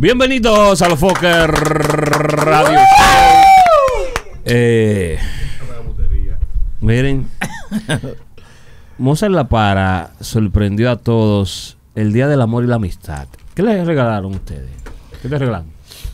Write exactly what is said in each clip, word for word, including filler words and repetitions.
Bienvenidos a los Fokker Radio. eh, miren, Mozart La Para sorprendió a todos el Día del Amor y la Amistad. ¿Qué les regalaron ustedes? ¿Qué te regalaron?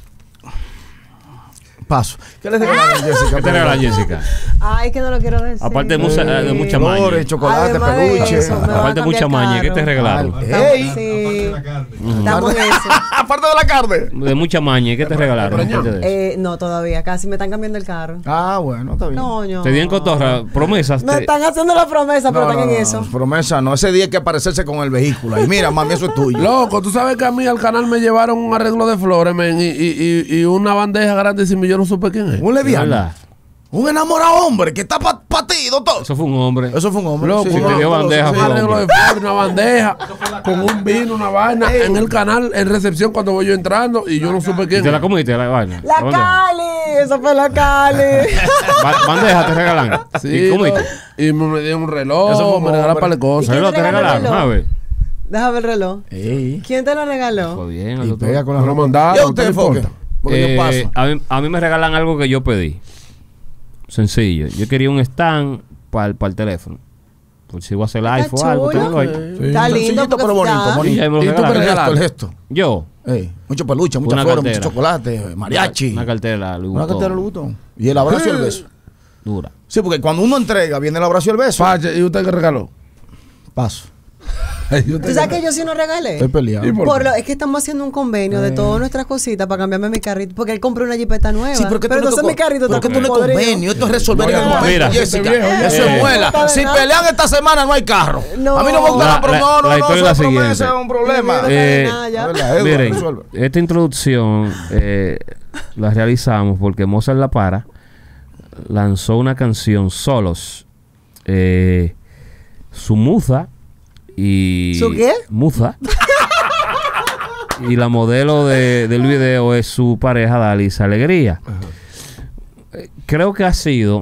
Paso. ¿Qué les regalaron, Jessica? ¿Qué te regalaron, Jessica? Ay, que no lo quiero decir. Aparte de, mucha, de mucha maña. Flores, chocolate, Además de peluche. eso, me van a Aparte de mucha cambiar maña. ¿Qué te caro. regalaron? Ey. Sí. Ujú. Estamos en eso. Aparte de la carne. De mucha maña. ¿Qué te regalaron? Aparte de eso. Eh, no, todavía. Casi me están cambiando el carro. Ah, bueno, está bien. No, no. Te dieron cotorra, promesas. Me te- están haciendo la promesa, pero No, están no, en no, eso. promesa, no. Ese día hay que aparecerse con el vehículo. Y mira, mami, eso es tuyo. Loco, tú sabes que a mí al canal me llevaron un arreglo de flores, men, y, y, y, y una bandeja grandísima y yo no supe quién es. Un ¿De leviano. verdad? Un enamorado hombre que está para pa ti, doctor. Eso fue un hombre. Eso fue un hombre. Loco, Sí, Si sí, te dio sí, bandeja, sí, Un fue sí. arreglo de flores, una bandeja, con un vino, una vaina, Ey. en el canal, en recepción cuando voy yo entrando y yo no supe ¿Y quién te la es. comiste la vaina? La bandeja? Cali. Eso fue la Cali. Ba- bandeja te regalan. Sí, ¿Y comiste? no, y me, me dieron un reloj, Eso fue un me regalaron hombre. para de cosas. ¿Y quién ¿Reloj te te regaló el regalaron? reloj? A ver. Déjame ver el reloj. Ey. ¿Quién te lo regaló? Fue bien. Y doctor. pega con la Me lo ropa. mandaron, ¿Y a ¿no te usted, Foque? importa? Porque Eh, yo paso. a, mí, a mí me regalan algo que yo pedí. Sencillo. Yo quería un stand para el teléfono. Por si voy a hacer live Está o algo. chulo. tengo ahí. Sí. Está lindo, Sencillito, porque pero bonito, está- bonito. Y ahí me lo ¿Y tú regalaron. el gesto, regalaron? el gesto? Yo. Ey, mucho peluche, mucha Una flores, mucho cartera. chocolate, mariachi. Una cartera. Louis Una cartera Vuitton. Louis Vuitton. Y el abrazo y el beso. Dura. Sí, porque cuando uno entrega, viene el abrazo y el beso. Pache, ¿y usted qué regaló? Paso. ¿Y usted ¿Tú sabes qué- que yo sí no regalé? Estoy peleado. ¿Y por Por qué? lo, es que estamos haciendo un convenio de todas nuestras cositas para cambiarme mi carrito. Porque él compró una jipeta nueva. Sí, pero que pero tú no entonces te mi carrito pero está que tú no es podrido. convenio, esto es resolver No, en el no, momento, mira. Jessica. Viejo, ya. Eso Eh, es muela. no, Si no. pelean esta semana, no hay carro. No. A mí no me gusta La- la, pero la- no, no, la no, historia eso es es la promesa, siguiente. es un problema. Mira, Eh, nada, ya. Es verdad, Edward, Miren, resuelve. esta introducción eh, la realizamos porque Mozart La Para lanzó una canción solos. Eh, su musa y... ¿Su qué? Musa. Y la modelo de- del video es su pareja, Dalis Alegría. Eh, Creo que ha sido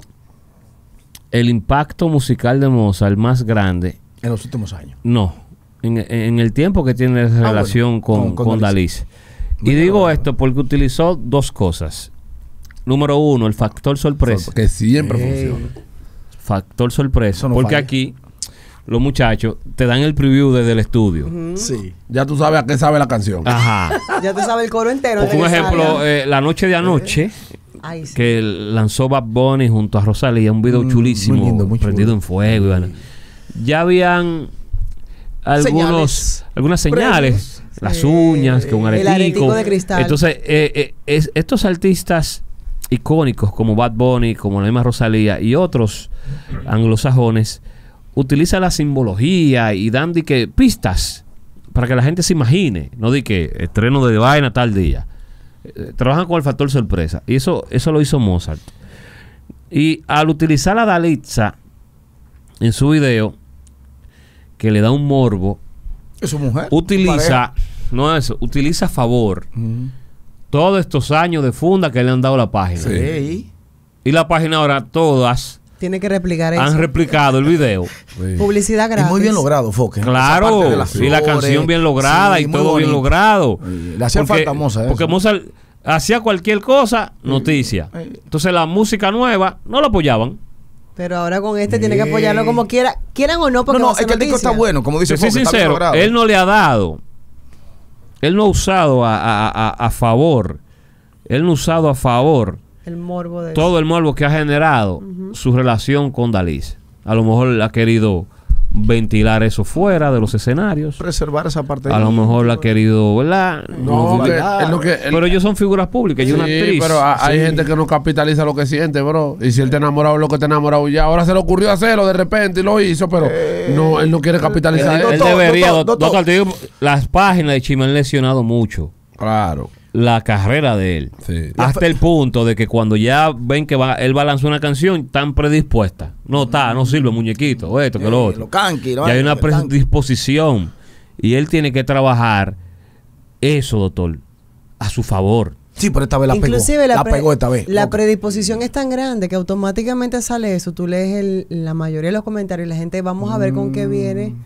el impacto musical de Mozart más grande. En los últimos años. No, en, en el tiempo que tiene esa Ah, relación bueno, con, con- con con Dalis. Dalis. Y digo esto porque utilizó dos cosas. Número uno, el factor sorpresa. Que siempre Ey. funciona. Factor sorpresa. Eso no porque falla. aquí los muchachos te dan el preview desde el estudio. Sí. Ya tú sabes a qué sabe la canción. Ajá. Ya te sabe el coro entero. Porque un antes de que ejemplo, salga. eh, la noche de anoche, Ay, sí. que lanzó Bad Bunny junto a Rosalía, un video Mm, chulísimo, muy lindo, muy chulo. prendido en fuego. y vaina. Ya habían algunos, Señales. algunas señales, las Sí. uñas, que un El aretico. aretico de cristal. Entonces, eh, eh, es- estos artistas icónicos como Bad Bunny, como la misma Rosalía y otros anglosajones, utilizan la simbología y dan de que pistas para que la gente se imagine, no de que estreno de vaina tal día. Eh, trabajan con el factor sorpresa y eso eso lo hizo Mozart. Y al utilizar a Dalitza en su video, que le da un morbo, Es su mujer. utiliza, no eso, utiliza a favor Mm. todos estos años de funda que le han dado la página. Sí. Ey. Y la página ahora todas Tiene que replicar eso. han replicado el video. Sí. Publicidad Y gratis. muy bien logrado, Foque. Esa Claro, parte de las y la flores. canción bien lograda Sí, y muy todo bien bonito. logrado. Sí, le hacía falta a Mozart eso. Porque Mozart hacía cualquier cosa, noticia. Eh. Entonces la música nueva no la apoyaban. Pero ahora con este tiene que Sí. apoyarlo como quiera. Quieran o no, porque No, va no, a ser es que el disco noticia. está bueno, como dice Yo soy Foque, está bien sincero, logrado. él no le ha dado, él no ha usado a, a- a- a favor, él no ha usado a favor El morbo de todo el morbo que ha generado su relación con Dalis. A lo mejor ha querido ventilar eso fuera de los escenarios. Preservar esa parte. A lo mejor ha querido, ¿verdad? No, que, claro. es lo que, el- Pero ellos son figuras públicas y una sí, actriz. pero a- hay Sí. gente que no capitaliza lo que siente, bro. Y si él está enamorado, lo que está enamorado ya. Ahora se le ocurrió hacerlo de repente y lo hizo, pero no, él no quiere capitalizar él, eso. él doctor, debería, doctor, doctor, doctor. te digo, las páginas de Chima han lesionado mucho Claro. la carrera de él. Sí. Hasta el punto de que cuando ya ven que va, él va a lanzar una canción, están predispuestas. No está, no sirve muñequito, o esto, que lo Eh, otro. Los canqui, ¿no? Ya hay una Los canqui. predisposición. Y él tiene que trabajar eso, doctor, a su favor. Sí, pero esta vez la Inclusive pegó. la, La, pre- pegó esta vez. la Foque. predisposición es tan grande que automáticamente sale eso. Tú lees el- la mayoría de los comentarios y la gente, vamos a ver con qué viene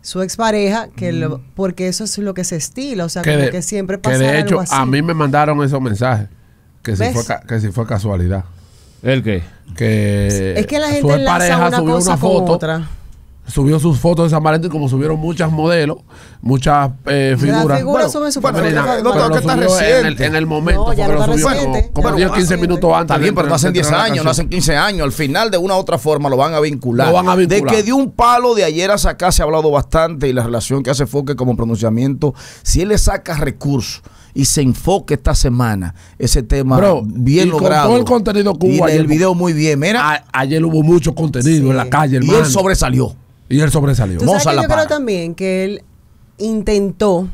su expareja, que lo- porque eso es lo que se estila, o sea, Que como de, que siempre que pasa de algo hecho, así. a mí me mandaron esos mensajes. Que si, ¿Ves? fue, ca- que si fue casualidad. ¿El qué? Que Es que la su gente enlaza expareja una subió cosa una con foto. otra. Subió sus fotos de San Valentín, como subieron muchas modelos, muchas eh, figuras. figuras suben su bueno, perfil. no, Femeninas, no, pero no, lo que está subió en reciente. el, en el momento. No, ya porque no lo está subió reciente, como, como ya no diez, está quince reciente. minutos antes. Está bien, de- pero no hacen de diez entregar la años, no canción. hacen quince años. Al final, de una u otra forma, lo van a vincular. Lo van a vincular. De que de un palo de ayer hasta acá se ha hablado bastante y la relación que hace Foque como pronunciamiento, si él le saca recursos y se enfoque esta semana, ese tema Bro, bien y con logrado. todo el contenido que y hubo el ayer, video muy bien. Mira, A- ayer hubo mucho contenido Sí. en la calle, y hermano. él sobresalió. Y él sobresalió. ¿Tú sabes Moza que la yo para. creo también que él intentó,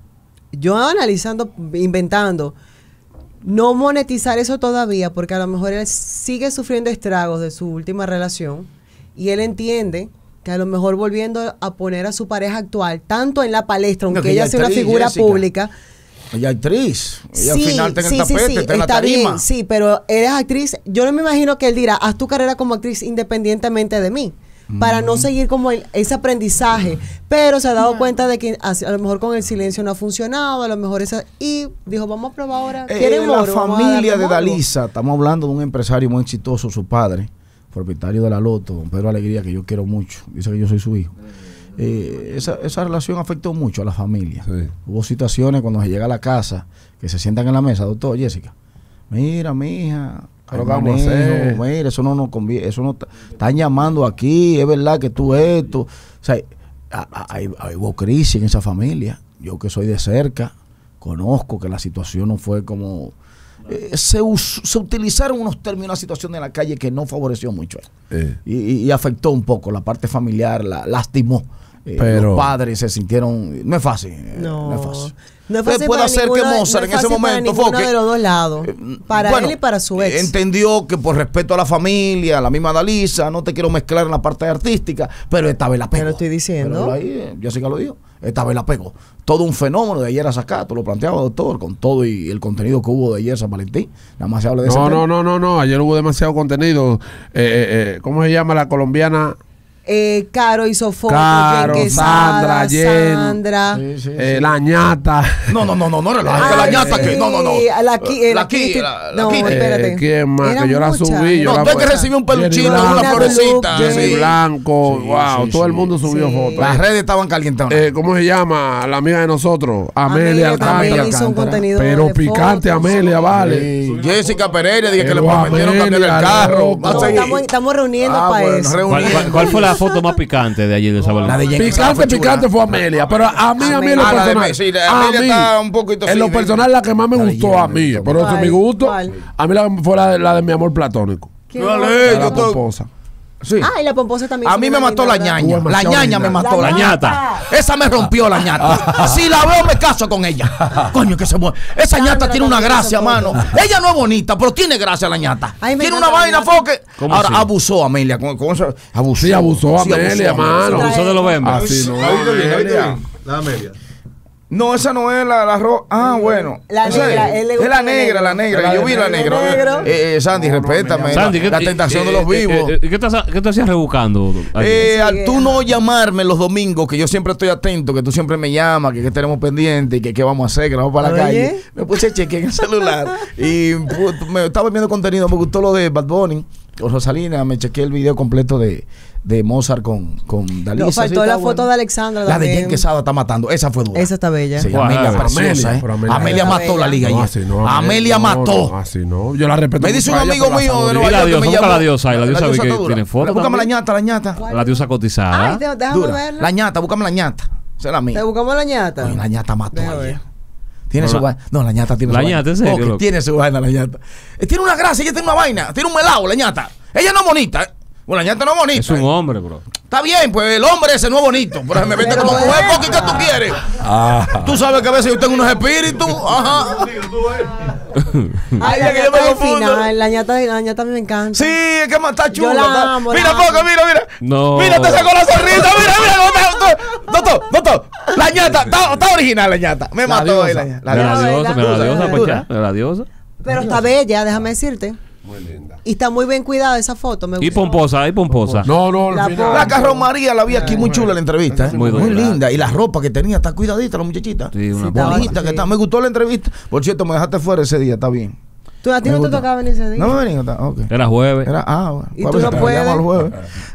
yo analizando, inventando, no monetizar eso todavía, porque a lo mejor él sigue sufriendo estragos de su última relación y él entiende que a lo mejor volviendo a poner a su pareja actual, tanto en la palestra, No, aunque que ella ella sea una actriz, figura Jessica. pública. Ella es actriz. Ella Sí, al final está en sí, el sí, tapete, sí, está en la está tarima. bien, sí, pero eres actriz. Yo no me imagino que él dirá, haz tu carrera como actriz independientemente de mí, para no seguir como el- ese aprendizaje. Pero se ha dado cuenta de que a, a lo mejor con el silencio no ha funcionado, a lo mejor esa... Y dijo, vamos a probar ahora. Eh, ¿Quieren la moro? Vamos a familia darle de moro. Dalisa, estamos hablando de un empresario muy exitoso, su padre, propietario de la Loto, don Pedro Alegría, que yo quiero mucho, dice que yo soy su hijo. Eh, esa, esa relación afectó mucho a la familia. Sí. Hubo situaciones cuando se llega a la casa, que se sientan en la mesa, doctor Jessica, mira, mi hija, Pero ¿qué vamos a hacer? mira, eso no nos conviene, eso no, están llamando aquí, es verdad que tú esto, o sea, a- a- hay, hay- hubo crisis en esa familia, yo que soy de cerca, conozco que la situación no fue como... eh, se, us- se utilizaron unos términos, una situación en la calle que no favoreció mucho a él. Eh. Y, y- y afectó un poco la parte familiar, la lastimó. Eh, Pero- los padres se sintieron... No es fácil. eh, No, no es fácil. no es Puede- fácil puede para hacer ninguno que de- Mozart no es en ese fácil para momento... ninguno Foque, de los dos lados, eh, para bueno, él y para su ex. eh, Entendió que por respeto a la familia, a la misma Dalisa, no te quiero mezclar en la parte artística, pero esta vez la pegó. Te lo estoy diciendo. Pero ahí, eh, Jessica lo dijo, esta vez la pegó. Todo un fenómeno de ayer a sacar, tú lo planteabas, doctor, con todo y el contenido que hubo de ayer San Valentín. Nada más se habla de ese No, tema. no, no, no, no. Ayer hubo demasiado contenido. Eh, eh, eh, ¿Cómo se llama la colombiana? Eh, Caro hizo fotos, Caro, Jen Quesada, Sandra, Jen. Sandra. Sí, sí, Eh, sí. la ñata. No, no, no, no, no, relaja, que la Ay, ñata que, no, no, no. sí, la qui- eh, la la qui- Kitty. la- la No, Kitty. espérate. Eh, ¿Quién más? Eran Que yo la muchas. subí. Yo No, la tú es que puse. recibió un peluchito, Jenny una Blanco, florecita. Jenny Jenny sí. Blanco. Sí, wow, sí, todo el sí. mundo subió Sí. fotos. Las redes estaban calientadas. Eh, ¿Cómo se llama? La amiga de nosotros. Amelia Amelia Alcántara. también hizo un Alcántara. contenido Pero de picante, fotos. Amelia, vale. Sí, Jessica Pereira dije que le Pero prometieron cambiar el Amelia, carro. loco. Va a No, seguir. estamos, estamos reuniendo Ah, para bueno, eso. ¿Cuál, reuniendo. cuál- cuál fue la foto más picante de ayer de San La de Valentín? Jen Quesada Picante, fue chula. picante fue Amelia, pero a mí, a mí en lo Ah, la de personal, Me- sí, la- a Amelia mí, está un poquito en lo así, personal la que más me La de gustó Jen, a mí, ¿cuál? pero eso es mi gusto, ¿Cuál? a mí la que fue la de, la de mi amor platónico, ¿Quién Dale, más? la de yo la estoy- pomposa. Sí. Ah, y la pomposa también. A mí me mató la ñaña. Hubo La demasiado ñaña me original. mató. La ñata. Esa me rompió la ñata. Si la veo, me caso con ella. Coño, que se mueve. Esa Sandra ñata tiene una también gracia, hizo mano. foto. Ella no es bonita, pero tiene gracia la ñata. Ay, me Tiene encanta una la vaina, ñata. foque. ¿Cómo Ahora, así? abusó Amelia. Con, con eso, abusó. Sí, abusó Sí, Amelia, mano. Trae- Abusó de los bembas. Así no, ¿La viste bien? ¿La viste Amelia. bien? La Amelia. No, esa no es la, la ro- Ah, bueno. La Esa negra, es. él le Es gusta la la negra, la negra. negra. Yo vi la El negra. negro. Eh, eh, Sandy, No, no, respétame. me Sandy, la, ¿qué- la tentación eh, de los eh, vivos. eh, eh, ¿Qué te hacías- qué te hacías rebuscando? Eh, Sí, al tú ajá. no llamarme los domingos, que yo siempre estoy atento, que tú siempre me llamas, que, que tenemos pendiente y que qué vamos a hacer, que nos vamos para la Oye. calle. Me puse cheque en el celular y pu- me estaba viendo contenido, me gustó lo de Bad Bunny, con Rosalina, me chequeé el video completo de, de Mozart con, con Dalisa. Nos faltó sí, la está foto bueno. de Alexandra La de también. Jen Quesada está matando, esa fue dura. Esa está bella. Sí, Guau, Amelia Amelia, preciosa, ¿eh? pero Amelia, Amelia- mató la liga No, ayer. así no, Amelia no, mató. no, así no. Yo la respeto. Me dice un mucho a ella, amigo pero la mío de favorita. Nueva Y la York que diosa, me busca llamó. la diosa, y la diosa vi que está dura. tiene foto Búscame la también. ñata, la ñata. La diosa cotizada. Ay, te- déjame Dura. verla. La ñata, búscame la ñata. Esa es la mía. Te buscamos la ñata. Oye, la ñata mató Déjame ayer. ver. Tiene No, su la- vaina. No, la ñata tiene La su vaina. ñata, ¿en serio, Ok, loco? tiene su vaina la ñata. Eh, tiene una gracia, ella tiene una vaina. Tiene un melao, la ñata. Ella no es bonita. ¿eh? Bueno, la ñata no es bonita. Es un ¿eh? hombre, bro. Está bien, pues el hombre ese no es bonito. Pero me vende Pero como bueno. hueco, ¿qué que tú quieres? Tú sabes que a veces yo tengo unos espíritus. Ajá. Ay, Ay, la que yo ñata me al confundo. final. La ñata, la ñata a mí me encanta. Sí, es que más está chula. Yo la está- amo, Mira, la poca, amo. mira, mira. No. Mira, te sacó la sonrisa. Mira, mira, doctor. Doctor, doctor. La ñata, está, está original la ñata. Me La mató ahí diosa. la ñata. La Mira la diosa. diosa, mira la diosa. diosa, pues Dura. ya, mira la diosa. Pero está bella, déjame decirte. Muy linda. Y está muy bien cuidada esa foto. Me Y gustó. pomposa, y pomposa. No, no, La al final. La Carro María la vi aquí muy chula la entrevista, ¿eh? Muy muy, dura. linda. Y la ropa que tenía, está cuidadita la muchachita. Sí, una Sí, estaba- Bonita que sí. está. Me gustó la entrevista. Por cierto, me dejaste fuera ese día, está bien. ¿Tú, a ti Me no te gusta. tocaba venir ese día? No me venía, está, ok. Era jueves. Era, ah, bueno. ¿Y Pues tú a ver no si te puedes? llamo el jueves.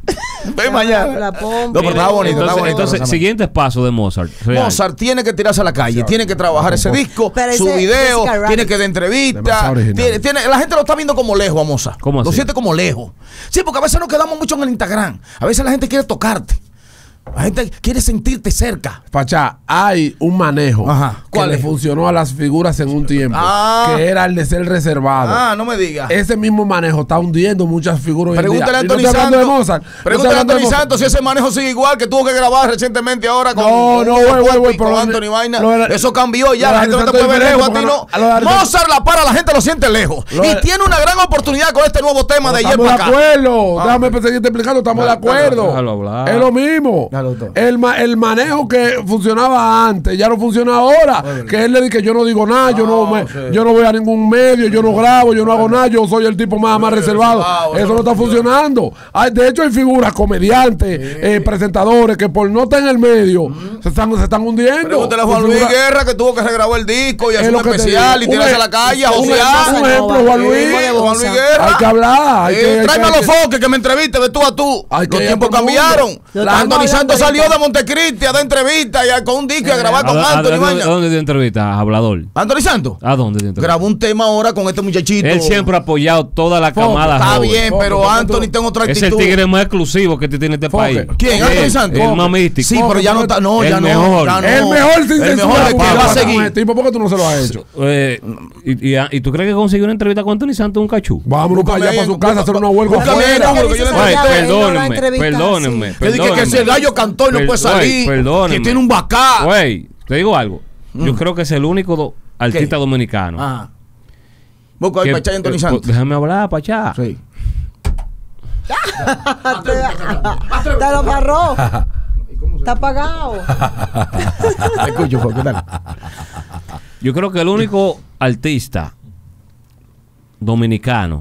Ven La- mañana. la No, pompa. pero estaba bonito, entonces, estaba bonito. entonces, esa- siguiente paso de Mozart. real. Mozart tiene que tirarse a la calle, tiene que trabajar ese disco, Pero su ese video, Jessica Rabbit. tiene que dar entrevistas. Demasiado original. Tiene, tiene- la gente lo está viendo como lejos a Mozart. ¿Cómo Lo así? siente como lejos. Sí, porque a veces nos quedamos mucho en el Instagram. A veces la gente quiere tocarte. La gente quiere sentirte cerca. Pachá, hay un manejo Ajá. que ¿Cuál le es? funcionó a las figuras en un tiempo, Ah. que era el de ser reservado. Ah, no me digas. Ese mismo manejo está hundiendo muchas figuras hoy en día. Pregúntale a Y no Anthony estoy hablando de Santos. Mozart. No Pregúntale a estoy hablando de Anthony Mozart. Santos si ese manejo sigue igual que tuvo que grabar recientemente ahora con, No, con no, Hugo güey, güey, Pope güey, y con pero Anthony Vaina. lo de- Eso cambió ya. lo La de gente no te Santos puede ver es lejos a diferente ti, no. porque no- lo de- Mozart la para, la gente lo siente lejos. Lo Y de- tiene una gran oportunidad con este nuevo tema de ayer Estamos de para acá. acuerdo. Ah. Déjame seguirte explicando. Estamos de acuerdo. déjalo hablar. Es lo mismo. Déjalo todo. El, ma- el manejo que funcionaba antes ya no funciona ahora. Que él le dice que yo no digo nada, yo no, me- sí. yo no voy a ningún medio, yo no grabo, yo no hago nada, yo soy el tipo más, más reservado. reservado, Eso no está funcionando. Hay- de hecho, hay figuras, comediantes, eh, presentadores que por no estar en el medio se, están, se están hundiendo. Pregúntale a Juan Por Luis figura- Guerra que tuvo que regrabar el disco y Es hacer lo un que te especial digo. y tirarse Un a la calle a un josear. ejemplo, un ejemplo, Juan Luis. Eh, Juan Luis Guerra. Hay que hablar. Hay Eh, que, hay que- tráeme a hay los que- foques que me entreviste de tú a tú. Hay que Los ir tiempos a todo el mundo. cambiaron. Lo La estamos Anthony hablando Santos ahorita. salió de Montecristi a dar entrevistas y a- con un disco y a grabar ¿A, con a- Anthony a- Vaina. ¿A dónde te entrevista? Hablador. Anthony Santos ¿A dónde te entrevista? grabó un tema ahora con este muchachito. Él siempre ha apoyado toda la Foco, camada Está joven. bien, Foque, pero porque Anthony tú- tiene otra Es el actitud. tigre más exclusivo que tiene este Foque. país. ¿Quién? Anthony Él, Santos. el más místico. Sí, pero ya no está. No, El ya no. mejor. ya no. El mejor sin El censura mejor es que que va a habla con seguir. el tipo, ¿por qué tú no se lo has hecho? Eh, y, y- ¿Y tú crees que consiguió una entrevista con Anthony Santos un cachú? Vámonos para allá, Búscame para su ahí, casa, a hacer una huelga búscame ahí, afuera. número que yo le Ay, Él no da perdónenme, entrevistas perdónenme. así. Que dice que perdónenme. ese gallo cantó y no Per- puede salir. güey, perdónenme. Que tiene un bacá. Güey, te digo algo. Yo creo que es el único do- artista ¿Qué? dominicano. Ajá. Busca ahí que- Pachá y Anthony eh, Santos. Déjame hablar, Pachá. Sí. Te lo parró. Está apagado. Te escucho, Fo, ¿qué tal? Yo creo que el único artista dominicano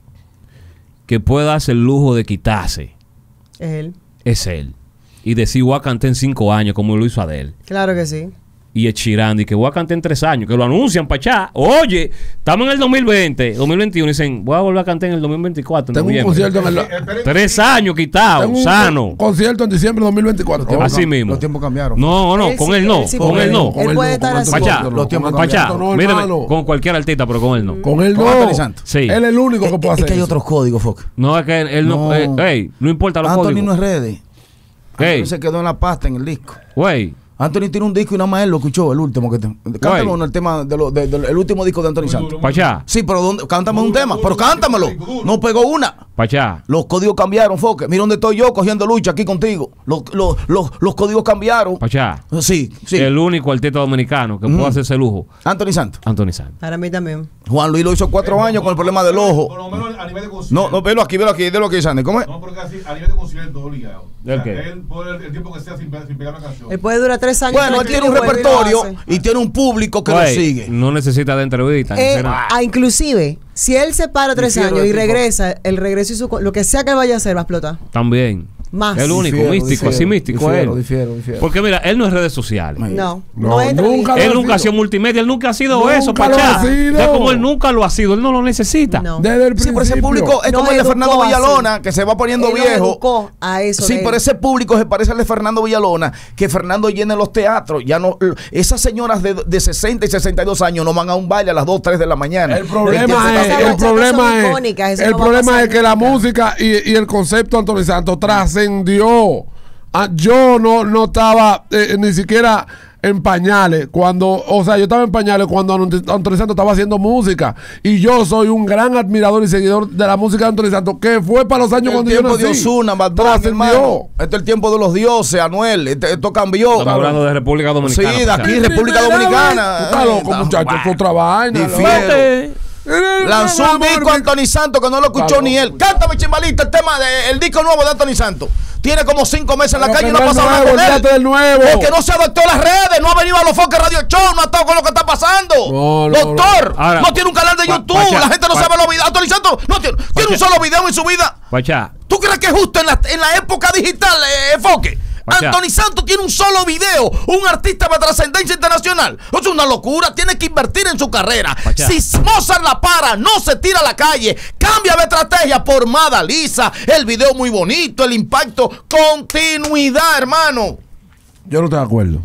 que pueda darse el lujo de quitarse Es él. es él. Y decir, voy a cantar en cinco años como lo hizo Adele. Claro que sí. Y el Chirandi, que voy a cantar en tres años, que lo anuncian, Pachá. Oye, estamos en el dos mil veinte, dos mil veintiuno, y dicen, voy a volver a cantar en el dos mil veinticuatro, en Tengo un noviembre. concierto en el. Tres años quitado, Tengo un sano. concierto en diciembre de dos mil veinticuatro. Así mismo. Los tiempos cambiaron. No, no, Él con sí- él no, él sí con puede. él no. Él puede estar así. Pachá, Los tiempos Pachá, cambiaron. No, mírame, hermano. con cualquier artista, pero con él no. Con él Con no. Anthony Santos. Sí. Él es el único que puede Es hacer que hay eso. otros códigos, Foque. No, es que él, él no, No. eh, ey, no importa los Anthony códigos. no es ready. Ey. Anthony se quedó en la pasta en el disco. Güey, Anthony tiene un disco y nada más él lo escuchó, el último que te. Cántame uno, el tema de lo, de- de- el último disco de Anthony Santos. Pachá, Sí, pero ¿dónde? Cántame un tema, pero cántamelo. No pegó una. Pachá. Los códigos cambiaron, Foque. Mira dónde estoy yo cogiendo lucha aquí contigo. Los, los, los, los códigos cambiaron. Pachá. Sí, sí. El único artista dominicano que puede Ujú. hacerse lujo, Anthony Santos. Anthony Santos. Para mí también. Juan Luis lo hizo cuatro años con el problema del Por ojo. lo menos a nivel de concierto. No, no, velo aquí, velo aquí, de lo que dice Andy. ¿Cómo es? No, porque así, a nivel de concierto, obligado. O sea, ¿El qué? él, por el, el tiempo que sea sin, pe- sin pegar una canción. Él puede durar tres años. Bueno, él tiene un tranquilo, vuelve y lo repertorio hace. y tiene un público que lo Güey, sigue. no necesita de entrevista. ni Eh, hacer nada. ah, inclusive, si él se para tres Difiero años de y ti, regresa, el regreso y su, co- lo que sea que vaya a hacer va a explotar. También. Más. El único, Difiero, místico, difiero, así místico difiero, él. difiero, difiero. Porque mira, él no es redes sociales. Ay. No, No, no, entra nunca ni- lo Él ha nunca ha sido. sido multimedia, él nunca ha sido Nunca eso, lo ha Pachá. sido. Ya como él nunca lo ha sido, él no lo necesita. No. Desde el Sí, pero ese principio. público es No como el de educó Fernando así. Villalona, que se va poniendo Él lo viejo. educó a eso. Sí, de pero él. ese público se parece al de Fernando Villalona, que Fernando llena los teatros. Ya no, esas señoras de, de sesenta y sesenta y dos años no van a un baile a las dos, tres de la mañana. El problema Esas es, el bachatas problema son es, icónicas, eso el no va a problema pasar es que la nunca. música y, y el concepto de Anthony Santos trascendió. Ah, yo no, no estaba eh, ni siquiera en pañales cuando, o sea, yo estaba en pañales cuando Anthony Santos estaba haciendo música y yo soy un gran admirador y seguidor de la música de Anthony Santos, que fue para los años el cuando yo tiempo nací. de Ozuna, Bad Bunny, Trascendió. hermano. Este es el tiempo de los dioses, Anuel. Este- esto cambió. Estamos hablando de República Dominicana. Sí, de Pachá. aquí, República Dominicana. Tú estás loco, muchachos, es otra vaina. Difiero. Vete. Lanzó un disco a Anthony Santos que no lo escuchó ni él. Cántame, chimbalita, el tema del disco nuevo de Anthony Santos. Tiene como cinco meses en la calle y no ha pasado nada con él. Del nuevo. Porque no se adaptó a las redes, no ha venido a los Foques Radio Show, no ha estado con lo que está pasando. No, no, Doctor, no. Ahora, no tiene un canal de pa, YouTube, Pacha, la gente no pa, sabe los videos. Anthony Santos no tiene, tiene un solo video en su vida. Pachá, ¿Tú crees que es justo en la, en la época digital, eh, Foque? Pacha. Anthony Santos tiene un solo video, un artista de trascendencia internacional. Eso es una locura, tiene que invertir en su carrera. Pacha. Si Mozart la para, no se tira a la calle, cambia de estrategia por Mada Lisa. El video muy bonito, el impacto, continuidad, hermano. Yo no estoy de acuerdo.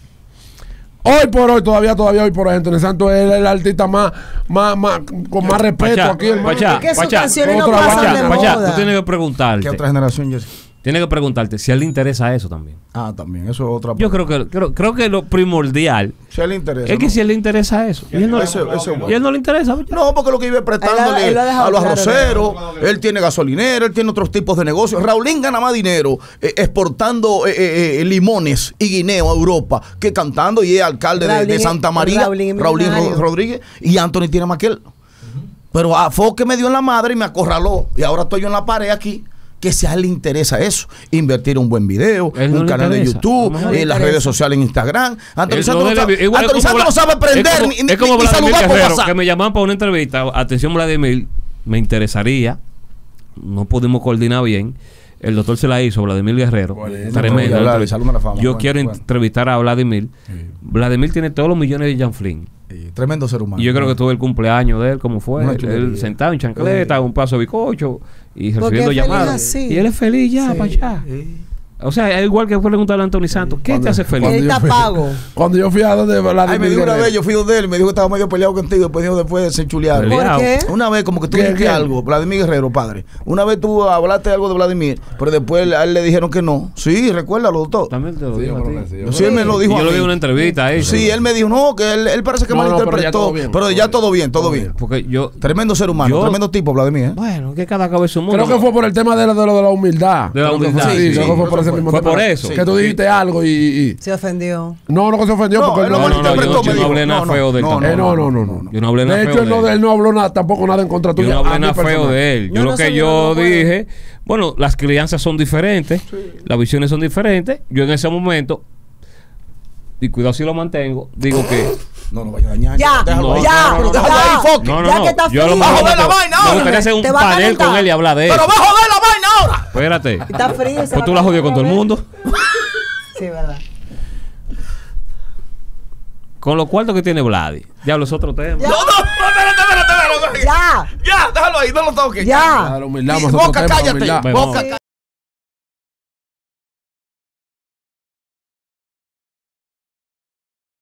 Hoy por hoy, todavía, todavía hoy por hoy, Anthony Santos es el artista más, más, más con más respeto Pachá, aquí, hermano. Pachá, Es que sus Pachá, canciones no otra pasan vaina. de Pachá, moda. tú tienes que preguntarte. ¿Qué otra generación, Jesse? Tienes que preguntarte si a él le interesa eso también. Ah, también, eso es otra. Yo creo que creo, creo que lo primordial Si a él le interesa. es que ¿no? si a él le interesa eso. Y él no, Ese- ese es bueno. y él no le interesa. Pachá. No, porque lo que vive prestándole Él lo ha dejado a los claro, arroceros, él tiene gasolinera, él tiene otros tipos de negocios. Raulín gana más dinero eh, exportando eh, eh, eh, limones y guineo a Europa que cantando y es alcalde de, Raulín de es- Santa María, Raulín es Raulín millonario. Ro- Rodríguez, y Anthony tiene más que él. Pero a Foque me dio en la madre y me acorraló. Y ahora estoy yo en la pared aquí. Que si a él le interesa eso, invertir un buen video, Él no un le canal de interesa. YouTube, No le en las interesa. redes sociales en Instagram. Anthony Él Santos no no debe- sabe, igual es Anthony como Santos no Vla- sabe es prender como- ni, ni- es como ni Vladimir saludar por Guerrero, WhatsApp. que me llamaban para una entrevista. Atención, Vladimir, me interesaría. No pudimos coordinar bien. El doctor se la hizo, Vladimir Guerrero. Bueno, Tremendo. no, hablar, Yo Salón de la Fama, bueno, quiero bueno. entrevistar a Vladimir. Sí. Vladimir tiene todos los millones de Jan Flynn. Sí, tremendo ser humano. Y yo creo que tuve el cumpleaños de él, como fue. Una Él, chulería. él sentado en chancleta, un paso de bicocho y Porque recibiendo es feliz llamadas. así. Y él es feliz ya, Sí. para allá. Sí. O sea, es igual que fue preguntarle a Anthony Santos, ¿qué te hace feliz? Él yo está fui- pago. Cuando yo fui a donde Ay, me Vladimir dijo una Guerrero. vez, yo fui donde él, me dijo que estaba medio peleado contigo, después dijo después de ser chuleado. Peleado. ¿Por qué? Una vez como que tú ¿Qué, dijiste qué? algo, Vladimir Guerrero, padre. Una vez tú hablaste algo de Vladimir, pero después a él le dijeron que no. Sí, recuérdalo, doctor. También te lo Sí, digo yo a creo ti. que sí, yo Sí, él me lo dijo Yo a lo mí. vi en una entrevista ahí. Sí, él me dijo, no, que él, él parece que No, no, pero ya malinterpretó. todo bien, pero todo ya bien. todo bien, todo Todo bien. bien. Porque yo... Tremendo ser humano, Yo- tremendo tipo, Vladimir. ¿eh? Bueno, que cada cabeza es un mundo. Creo que fue por el tema de, lo- de, lo de la humildad. De la Creo que humildad, fue- sí, Sí, creo sí. que fue por ese mismo Fue tema. por eso. Que tú dijiste algo y, y- Se ofendió. No, no que se ofendió No, porque él él lo No, no, no, yo, malinterpretó, no- me yo no dijo. hablé nada No, no, feo de él no, tampoco. Eh, no, no, no, no. Yo no hablé nada De hecho, feo él de no, él. él no habló nada, tampoco nada en contra Yo tuya. no a hablé mí nada feo personal. de él. Yo No, lo no que sé, yo no puedo. dije, bueno, las crianzas son diferentes, las visiones son diferentes. Yo en ese momento, y cuidado si lo mantengo, digo que... No, no vaya a dañar. Ya, déjalo ahí. ya, Pero ya. déjalo ahí, Foque. No, no, Ya no. que está Yo a lo frío. mejor Bajo de me- la vaina me ahora. gustaría hacer un Te va a panel calentar. con él y hablar de él. Pero bajo de la vaina ahora. Espérate. Está frío. se Pues va tú a la jodió con todo el calentar. mundo. Sí, verdad. Con los cuartos que tiene Vladi. Diablo, es otro tema. Ya. No, no, no, espérate, espérate, espérate. Ya. Ya, déjalo ahí, no lo toques. Ya. La humildad, Y nosotros Boca, tenemos cállate. humildad. Vamos. Boca, Sí.